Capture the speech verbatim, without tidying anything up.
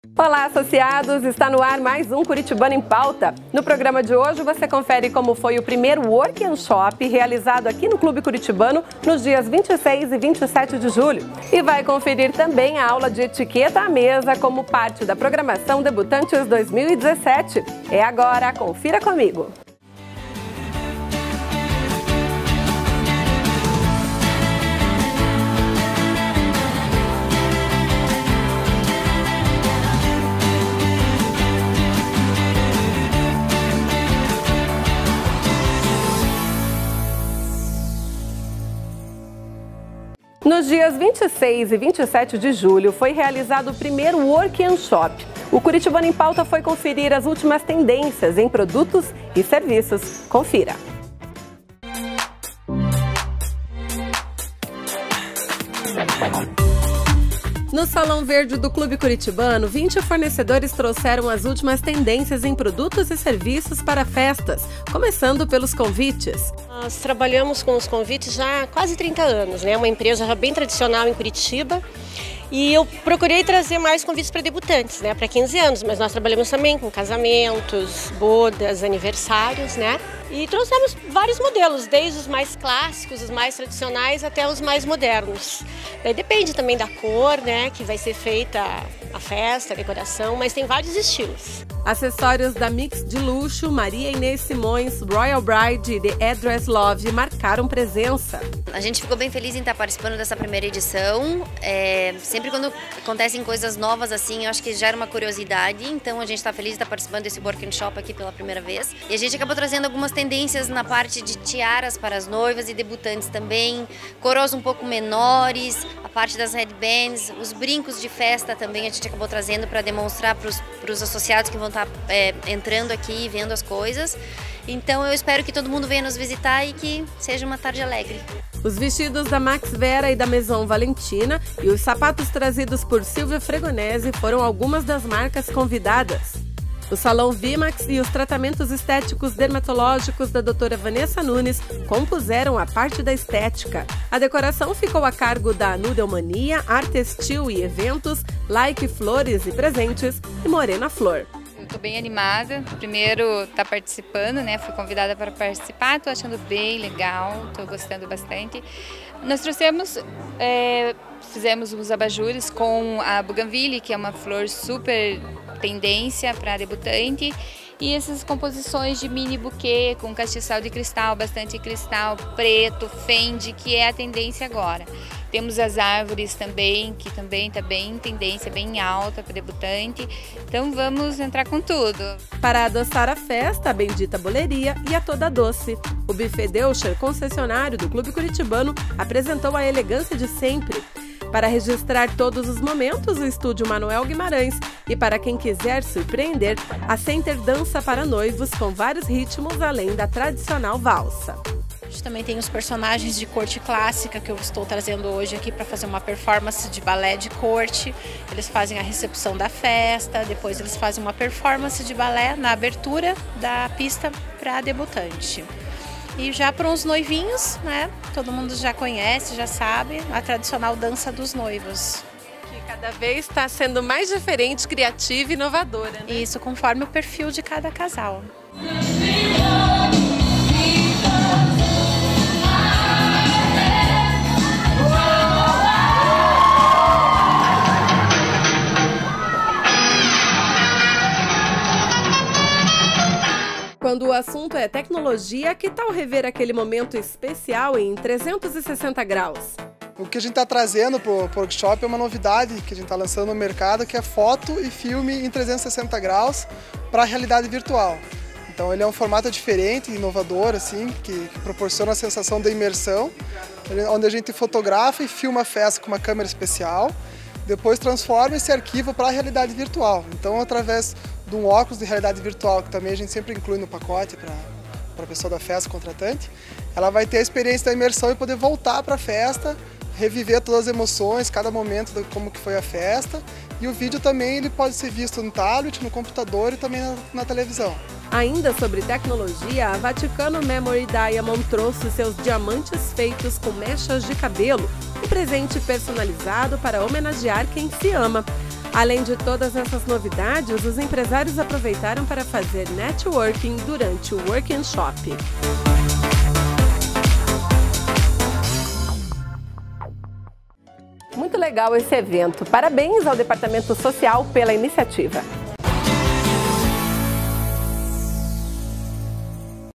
Olá, associados! Está no ar mais um Curitibano em Pauta. No programa de hoje você confere como foi o primeiro Work and Shop realizado aqui no Clube Curitibano nos dias vinte e seis e vinte e sete de julho. E vai conferir também a aula de etiqueta à mesa como parte da programação Debutantes dois mil e dezessete. É agora, confira comigo! Nos dias vinte e seis e vinte e sete de julho foi realizado o primeiro Work and Shop. O Curitibano em Pauta foi conferir as últimas tendências em produtos e serviços. Confira! No Salão Verde do Clube Curitibano, vinte fornecedores trouxeram as últimas tendências em produtos e serviços para festas, começando pelos convites. Nós trabalhamos com os convites já há quase trinta anos, né? Uma empresa já bem tradicional em Curitiba. E eu procurei trazer mais convites para debutantes, né? Para quinze anos, mas nós trabalhamos também com casamentos, bodas, aniversários, né? E trouxemos vários modelos, desde os mais clássicos, os mais tradicionais, até os mais modernos. Daí depende também da cor, né? Que vai ser feita a festa, a decoração, mas tem vários estilos. Acessórios da Mix de Luxo, Maria Inês Simões, Royal Bride e The Address Love marcaram presença. A gente ficou bem feliz em estar participando dessa primeira edição. É, sempre quando acontecem coisas novas assim, eu acho que gera uma curiosidade. Então a gente está feliz de estar participando desse Work and Shop aqui pela primeira vez. E a gente acabou trazendo algumas tendências na parte de tiaras para as noivas e debutantes também. Coroas um pouco menores, a parte das headbands, os brincos de festa também a gente acabou trazendo para demonstrar para os associados que vão estar é, entrando aqui e vendo as coisas. Então eu espero que todo mundo venha nos visitar e que seja uma tarde alegre. Os vestidos da Max Vera e da Maison Valentina e os sapatos trazidos por Silvia Fregonese foram algumas das marcas convidadas. O Salão Vimax e os tratamentos estéticos dermatológicos da doutora Vanessa Nunes compuseram a parte da estética. A decoração ficou a cargo da Nudelmania, Artestil e Eventos, Like Flores e Presentes e Morena Flor. Estou bem animada, primeiro estar tá participando, né? Fui convidada para participar, estou achando bem legal, estou gostando bastante. Nós trouxemos, é, fizemos os abajures com a Bougainville, que é uma flor super tendência para debutante, e essas composições de mini buquê com castiçal de cristal, bastante cristal, preto, fende, que é a tendência agora. Temos as árvores também, que também está bem em tendência, bem alta para debutante. Então vamos entrar com tudo. Para adoçar a festa, a Bendita Boleria e a Toda Doce. O Buffet Deutscher, concessionário do Clube Curitibano, apresentou a elegância de sempre. Para registrar todos os momentos, o estúdio Manuel Guimarães. E para quem quiser surpreender, a Center dança para noivos com vários ritmos além da tradicional valsa. A gente também tem os personagens de corte clássica que eu estou trazendo hoje aqui para fazer uma performance de balé de corte. Eles fazem a recepção da festa, depois eles fazem uma performance de balé na abertura da pista para debutante. E já para os noivinhos, né? Todo mundo já conhece, já sabe, a tradicional dança dos noivos. Que cada vez está sendo mais diferente, criativa e inovadora, né? Isso, conforme o perfil de cada casal. Quando o assunto é tecnologia, que tal rever aquele momento especial em trezentos e sessenta graus? O que a gente está trazendo para o workshop é uma novidade que a gente está lançando no mercado, que é foto e filme em trezentos e sessenta graus para a realidade virtual. Então ele é um formato diferente, inovador, assim, que, que proporciona a sensação da imersão, onde a gente fotografa e filma a festa com uma câmera especial, depois transforma esse arquivo para a realidade virtual. Então, através de um óculos de realidade virtual, que também a gente sempre inclui no pacote para a pessoa da festa, contratante, ela vai ter a experiência da imersão e poder voltar para a festa, reviver todas as emoções, cada momento de como que foi a festa. E o vídeo também ele pode ser visto no tablet, no computador e também na, na televisão. Ainda sobre tecnologia, a Vaticano Memory Diamond trouxe seus diamantes feitos com mechas de cabelo, um presente personalizado para homenagear quem se ama. Além de todas essas novidades, os empresários aproveitaram para fazer networking durante o workshop. Muito legal esse evento. Parabéns ao Departamento Social pela iniciativa.